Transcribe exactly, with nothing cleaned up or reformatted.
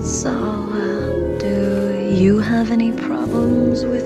So, uh, do you have any problems with